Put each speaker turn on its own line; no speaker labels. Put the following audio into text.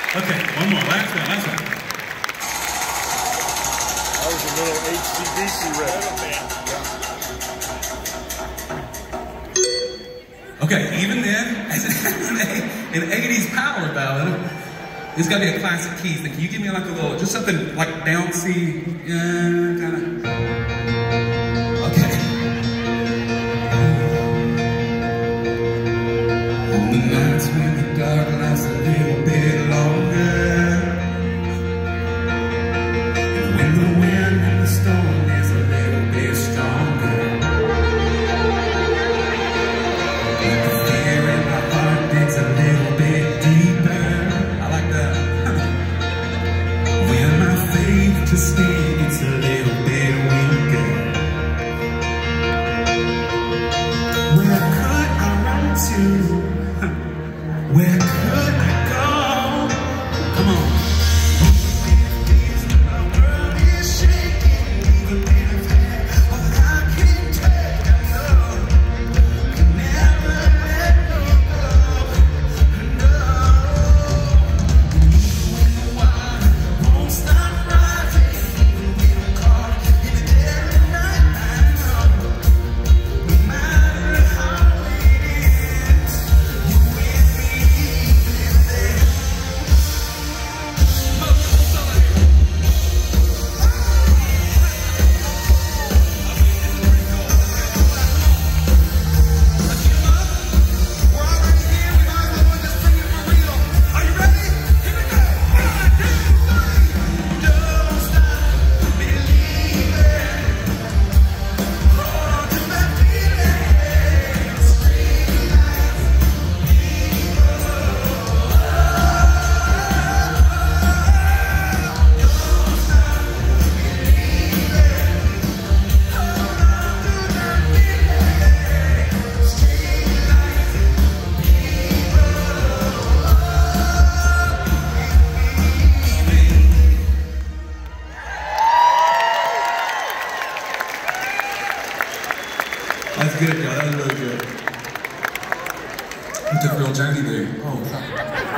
Okay, one more. Last one.
That was a little HCDC riff.
Okay, even then, as an 80s power ballad, it's got to be a classic key. So can you give me like a little, just something like bouncy, kind of? Okay. On the nights when the dark lasts a little bit longer, and when the wind and the storm is a little bit stronger, when the fear in my heart digs a little bit deeper, I like that. When my faith to stand gets a little bit weaker, where could I run to? Where could I go? Come on. My world is shaking, even when I've had all I can take. I know can never let me go. No. When the water won't stop rising, even when I'm caught in the dead of night, I know no matter how it ends, you're with me. That's good, y'all. That was really good. You took a real journey there. Oh,